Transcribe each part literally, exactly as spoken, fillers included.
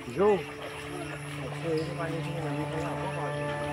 Jo. Oke, ini pakai sini nanti saya apa Pak?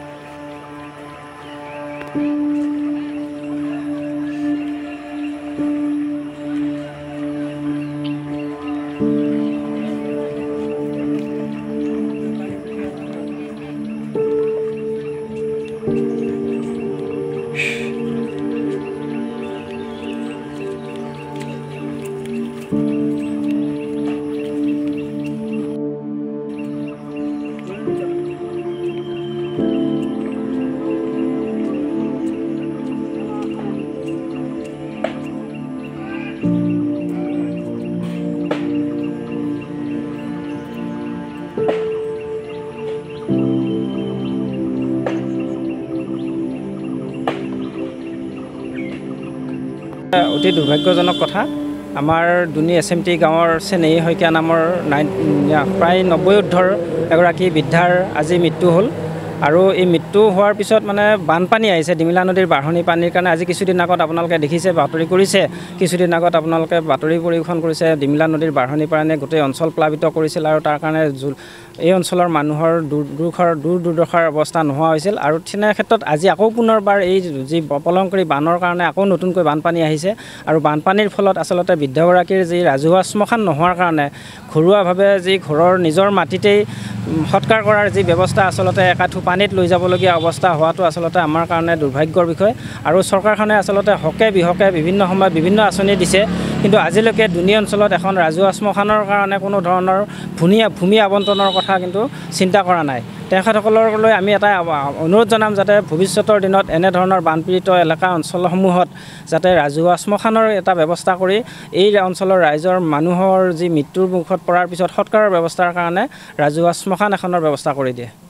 অতি দুৰ্ভাগ্যজনক কথা আমাৰ দুনি এছএমটি গাঁৱৰ চেনেই হৈকিয়া নামৰ প্ৰায় নব্বৈ উৰ্ধৰ এগৰাকী বৃদ্ধাৰ আজি মৃত্যু হ'ল আৰু এই মৃত্যু হোৱাৰ পিছত মানে বানপানী আহিছে ডিমিলা নদীৰ বাঢ়নী পানীৰ কাৰণে আজি কিছুদিন আগত আপোনালোকে দেখিছে বাতৰি কৰিছে কিছুদিন আগত আপোনালোকে বাতৰি পৰিৱেশন কৰিছে ডিমিলা নদীৰ বাঢ়নী পানী গোটেই অঞ্চল প্লাবিত কৰিছিল আৰু তাৰ কাৰণে এই অঞ্চলৰ মানুহৰ দুৰ্দশাৰ দূৰ দুৰ্দশাৰ অৱস্থা নোহোৱা হৈছিল আৰু তেনে ক্ষেত্ৰত আজি আকৌ পুনৰবাৰ এই যি প্ৰলয়ংকাৰী বানৰ কাৰণে আকৌ নতুনকৈ বানপানী আহিছে আৰু বানপানীৰ ফলত আচলতে বৃদ্ধগৰাকীৰ যি ৰাজহুৱা শ্মশান নোহোৱাৰ কাৰণে ঘৰুৱাভাৱে যি ঘৰৰ নিজৰ মাটিতেই সৎকাৰ কৰাৰ যি ব্যৱস্থা আচলতে একাঠু পানীত লৈ যাবলগীয়া অৱস্থা হোৱাটো আচলতে আমাৰ কাৰণে দুৰ্ভাগ্যৰ বিষয় আৰু চৰকাৰখনে আচলতে হকে বিহকে বিভিন্ন সময়ত বিভিন্ন আঁচনি দিছে কিন্তু আজিলৈকে দুনি অঞ্চলত এখন ৰাজহুৱা শ্মশানৰ কাৰণে কোনো ধৰণৰ ভূমি ভূমি আবণ্টনৰ কথা কিন্তু চিন্তা কৰা নাই তেখেতসকললৈ আমি এটা অনুৰোধ জনাম যাতে ভৱিষ্যতৰ দিনত এনে ধৰণৰ বানপীড়িত এলেকা অঞ্চলসমূহত যাতে ৰাজহুৱা শ্মশানৰ এটা ব্যৱস্থা কৰি এই অঞ্চলৰ ৰাইজৰ মানুহৰ যি মৃত্যুৰ মুখত পৰাৰ পিছত সৎকাৰৰ ব্যৱস্থাৰ কাৰণে ৰাজহুৱা শ্মশান এখনৰ ব্যৱস্থা কৰি দিয়ে।